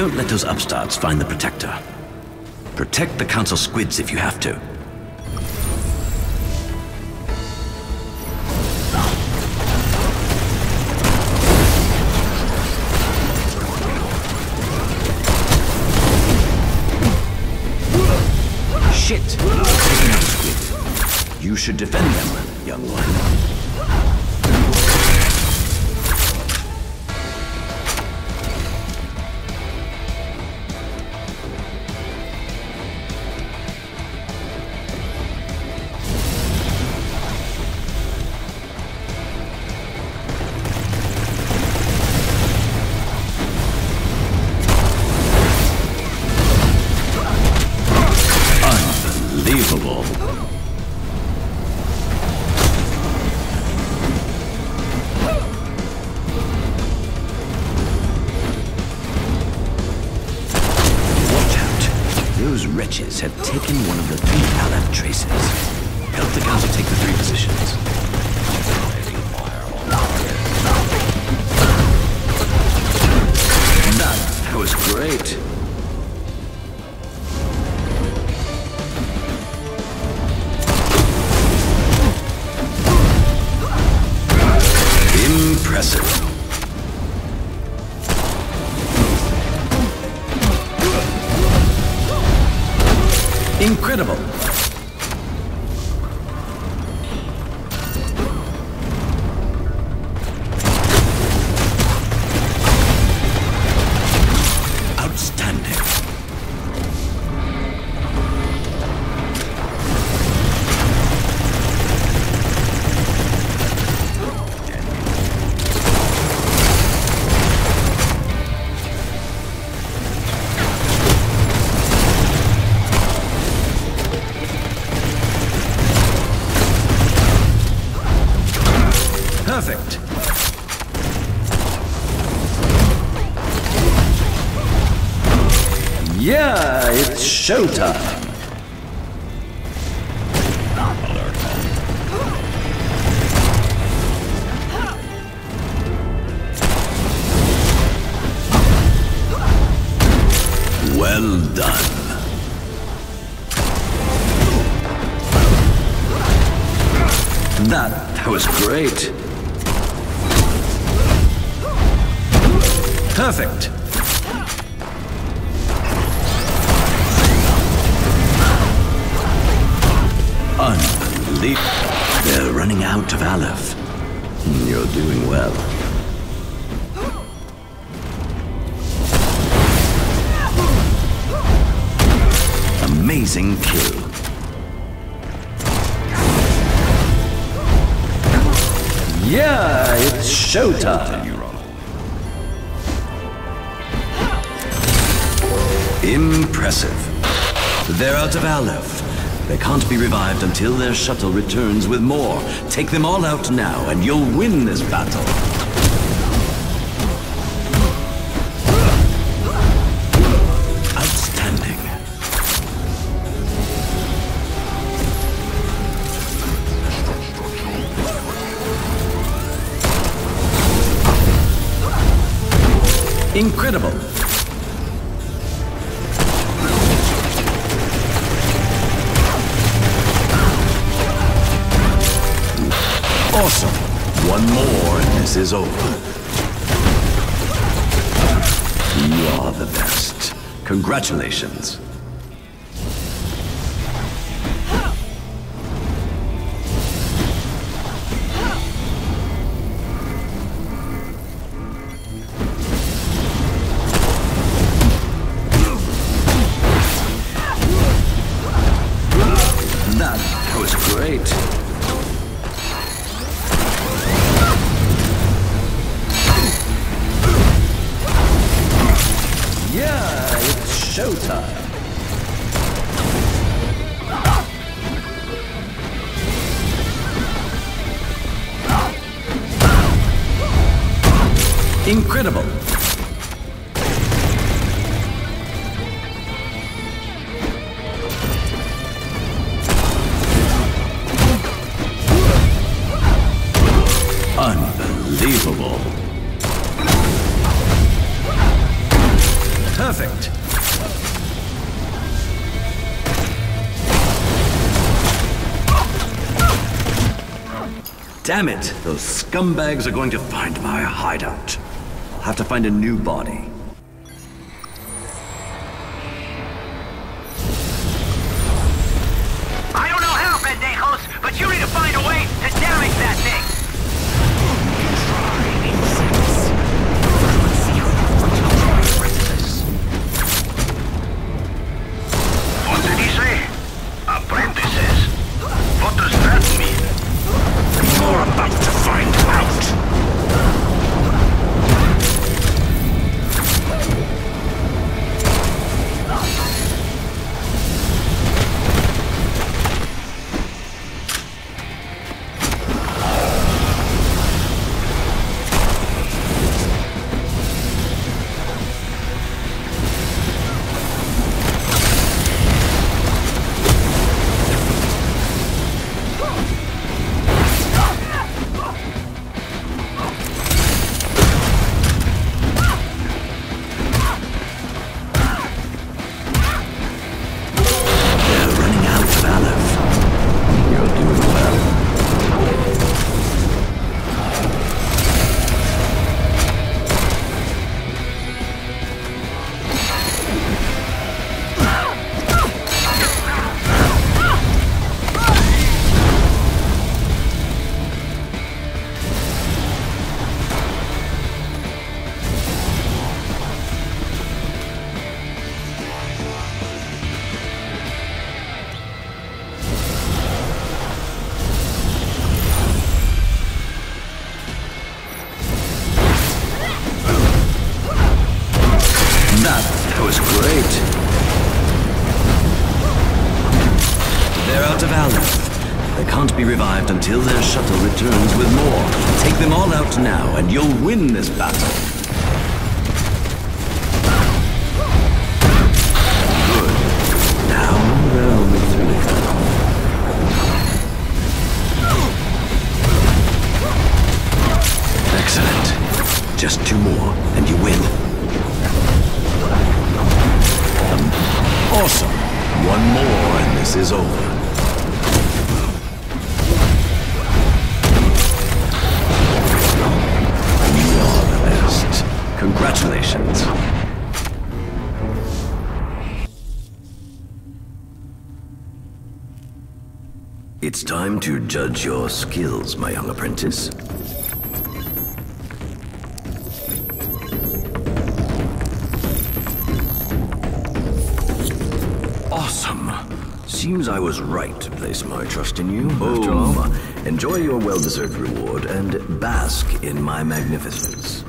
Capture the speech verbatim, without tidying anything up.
Don't let those upstarts find the Protector. Protect the Council squids if you have to. Shit! Taking out a squid. You should defend them, young one. Unbelievable. Watch out. Those wretches have taken one of the three Aleph traces. Help the Council take the three positions. That, that was great. Impressive. Incredible. Outstanding. Perfect. Yeah, it's showtime. Well done. That, that was great. Perfect. Unbelievable. They're running out of Aleph. You're doing well. Amazing kill. Yeah, it's showtime. Impressive. They're out of Aleph. They can't be revived until their shuttle returns with more. Take them all out now, and you'll win this battle. Outstanding. Incredible. Awesome. One more and this is over. You are the best. Congratulations. That was great. Yeah, it's showtime. Incredible. Unbelievable. Perfect. Damn it! Those scumbags are going to find my hideout. I'll have to find a new body. I don't know how, pendejos, but you need to find a way to damage that thing! What did he say? Apprentices? What does that mean? You're about to find out! That was great. They're out of Aleph. They can't be revived until their shuttle returns with more. Take them all out now, and you'll win this battle. Good. Now they're only three. Excellent. Just two more, and you win. Awesome! One more and this is over. You are the best. Congratulations. It's time to judge your skills, my young apprentice. Awesome. Seems I was right to place my trust in you. After all, enjoy your well-deserved reward and bask in my magnificence.